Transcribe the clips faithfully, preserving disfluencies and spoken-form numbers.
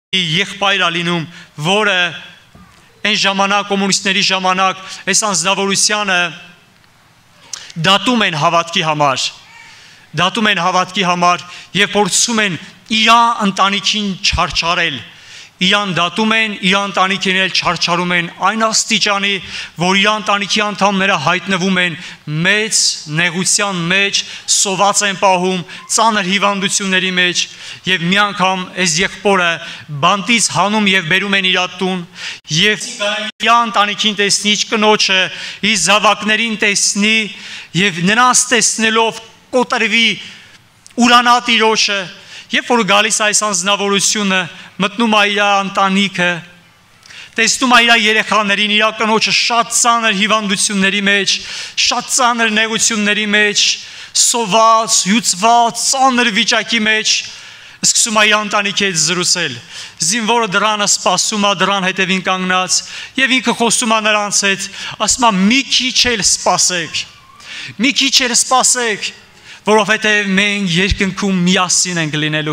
եղբայր ալինում, որը այն ժամանակ կոմունիստների ժամանակ այս անձնավորությանը դատում են հավատքի համար, դատում են հավատքի համար եւ փորձում են իր ընտանիքին չարչարել, իրան դատում են, իր ընտանիքին էլ չարչարում են այն աստիճանի, որ իր ընտանիքի անդամները հայտնվում են մեծ նեղության մեջ, սոված են պահում, ծանր հիվանդությունների մեջ եւ մի անգամ այս եղբորը բանտից հանում եւ բերում են իր տուն եւ իր ընտանիքին տեսնի, իր կնոջը, իր զավակներին տեսնի եւ նրանց տեսնելով կոտրվի ուրանա տիրոջը. Երբ որ գալիս այս անձնավորությունը, մտնում է իր ընտանիքը, տեսնում է իր երեխաներին, իր կնոջը շատ ծանր հիվանդությունների մեջ, շատ ծանր նեղությունների մեջ, սոված, հյուծված, ծանր վիճակի մեջ, սկսում է իր ընտանիքի հետ զրուցել. Զինվորը դրանը սպասում է, դրան հետևին կանգնած, եւ ինքը խոսում է նրանց հետ, ասում է մի քիչ էլ սպասեք, մի քիչ էլ սպասեք, որովհետև մենք երկնքում միասին ենք լինելու.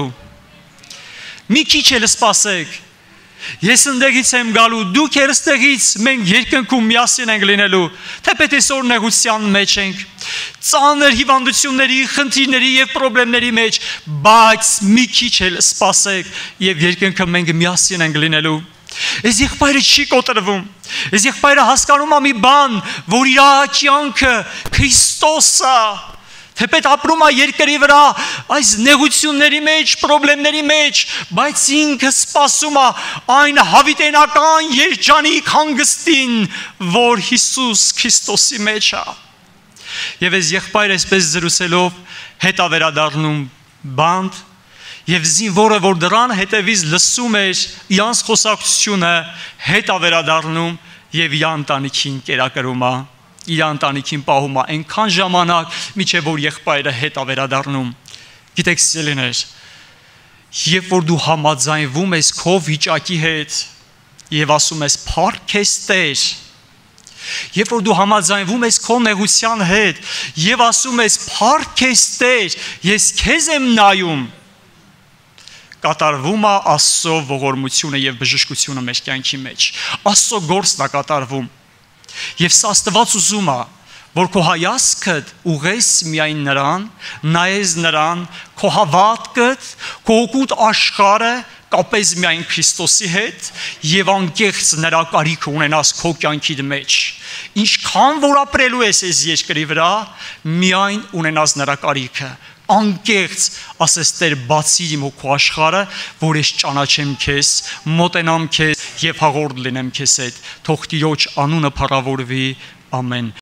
Մի քիչ էլ սպասեք, ես ընդեղից եմ գալու, դուք էլ ստեղից, մենք երկնքում միասին ենք լինելու, թեպետ այսօր նեղության մեջ ենք, ծանր հիվանդությունների, խնդիրների եւ խնդիրների մեջ, բայց մի քիչ էլ սպասեք եւ երկնքը մենք միասին ենք լինելու. Այս եղբայրը չի կոտրվում, այս եղբայրը հասկանում է մի բան, որ իր կյանքը Քրիստոս է, թեպետ ապրում է երկրի վրա այս նեղությունների մեջ, խնդիրների մեջ, բայց ինքը սպասում է այն հավիտենական երջանիկ հանգստին, որ Հիսուս Քրիստոսի մեջ է. Եվ այս եղբայրը այսպես զրուցելով հետ է վերադառնում բանտ, եւ զինվորը, որ դրան հետևից լսում էր իրանց խոսակցությունը, հետ է վերադառնում եւ իր ընտանիքին կերակրում է, իր ընտանիքին պահում է այնքան ժամանակ, մինչև որ եղբայրը հետ է վերադառնում. Գիտեք սիրելիներ, երբ որ դու համաձայնվում ես քո վիճակի հետ եւ ասում ես փառք քեզ Տեր, երբ որ դու համաձայնվում ես քո նեղության հետ եւ ասում ես փառք քեզ Տեր, ես քեզ եմ նայում, կատարվում է Աստծո ողորմությունը եւ բժշկությունը մեր կյանքի մեջ. Աստծո գործն է կատարվում. Եվ սա Աստված ուզում է, որ քո հայացքդ ուղես միայն նրան, նայես նրան, քո հավատքդ, քո օգուտ աշխարհը կապես միայն Քրիստոսի հետ եւ անկեղծ նրա կարիքը ունենաս քո կյանքի մեջ. Ինչքան որ ապրելու ես այս երկրի վրա, միայն ունենաս նրա կարիքը. անկեղծ ասես Տեր բացի իմ քո աշխարհը, որ ես ճանաչեմ քեզ, մոտենամ քեզ եւ հաղորդ լինեմ քեզ հետ. Թող Տիրոջ անունը փառավորվի, ամեն.